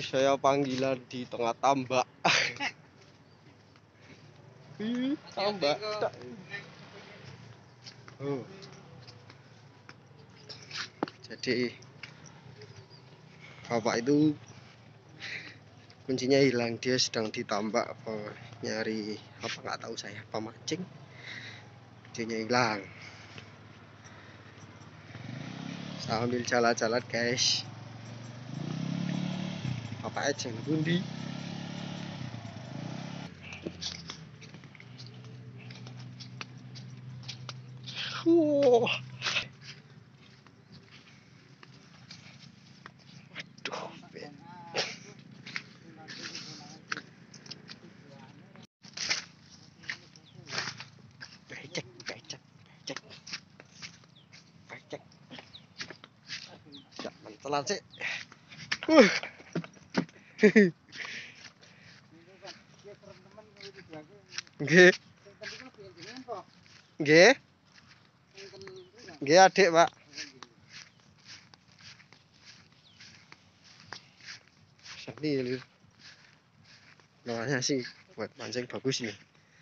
Saya panggilan di tengah tambak. Tambak. Oh. Jadi bapak itu kuncinya hilang, dia sedang ditambak apa nyari apa nggak tahu saya, apa mancing, dia hilang. Sambil jalan-jalan guys, bapak aja ngundi. Wow. Waduh. Becek. Ya, mentelan sih. Nggih. Nggih. Nggih, adik, Pak. Ini namanya sih buat mancing bagus nih.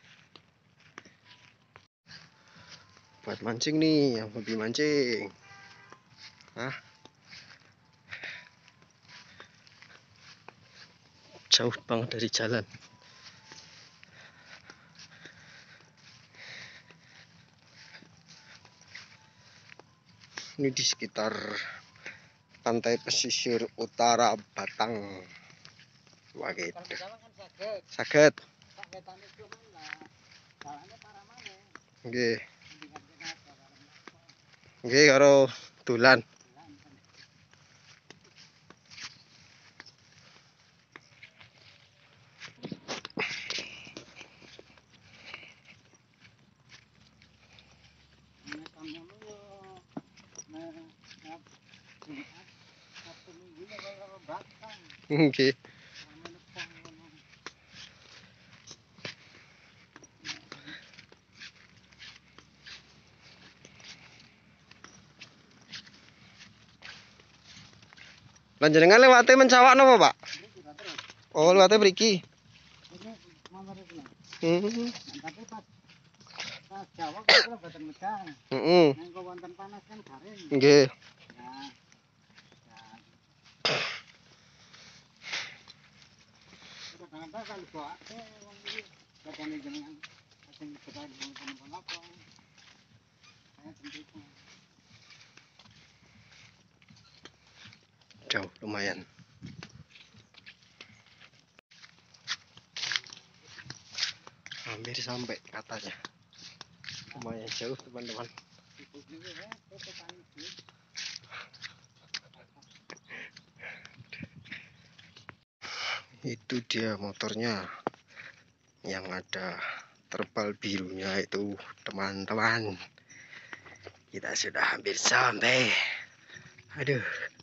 Buat mancing nih, yang hobi mancing. Jauh banget dari jalan. Ini di sekitar pantai pesisir utara Batang. Wah gitu. Saged. Nggih. Nggih karo dolan. Nggih. Panjenengan lewate mencawak napa, Pak? Oh, lewate mriki. Heeh. Nggih. Jauh lumayan. Hampir sampai katanya. Lumayan jauh teman-teman. Itu dia motornya yang ada terpal birunya itu teman-teman. Kita sudah hampir sampai. Aduh.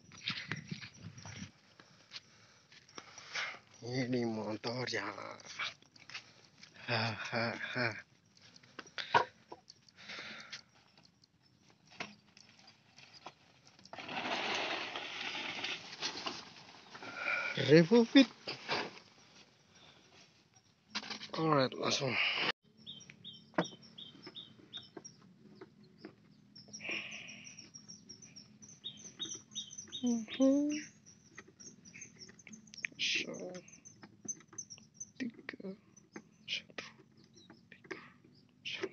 Ini motornya. Hahaha. Remove it. Alright, langsung. So, 3, 1, 3, 1.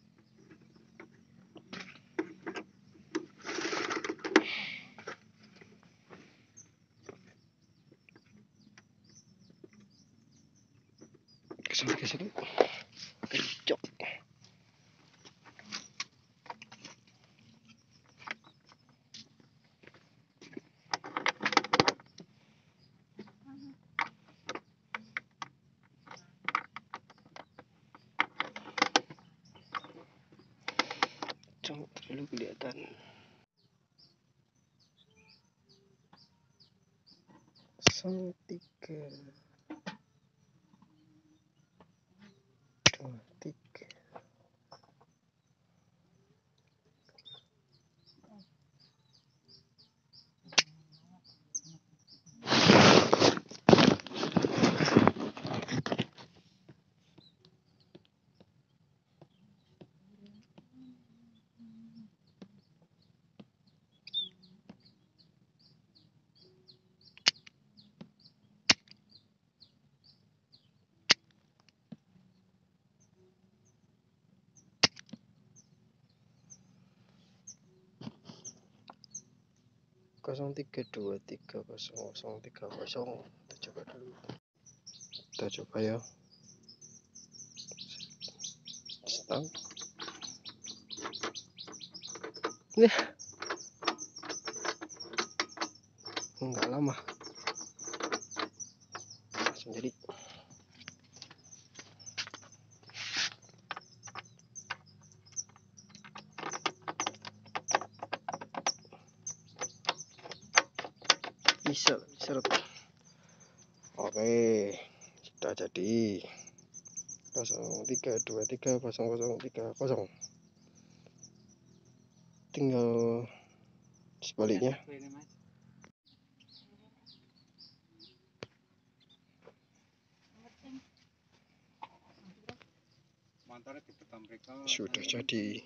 Kesana. Cok. Cok, dulu kelihatan. So, 3, 2, 3. 0323003030. Kita coba dulu. Kita coba ya. Stang. Nih. Enggak lama. Langsung jadi. Bisa seret. Oke, sudah jadi. 03230030. Tinggal sebaliknya. Sudah jadi.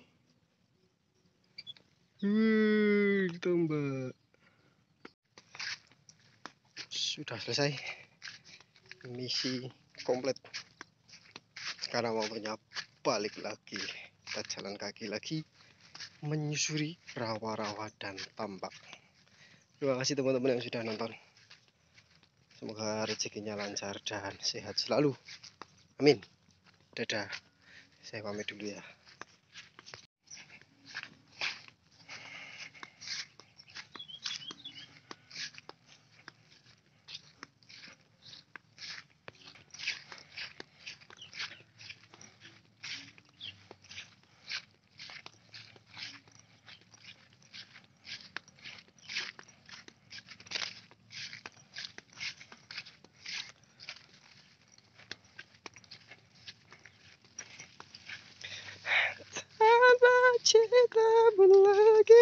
Gitu Mbak. Sudah selesai. Misi komplit. Sekarang waktunya balik lagi. Kita jalan kaki lagi menyusuri rawa-rawa dan tambak. Terima kasih teman-teman yang sudah nonton. Semoga rezekinya lancar dan sehat selalu. Amin. Dadah. Saya pamit dulu ya. Tanpa cinta pun lagi.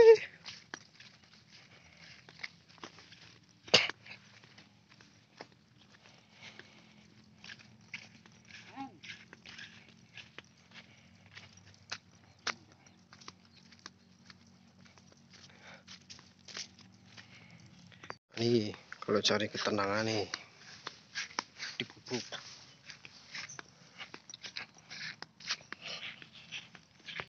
Nih, kalau cari ketenangan nih,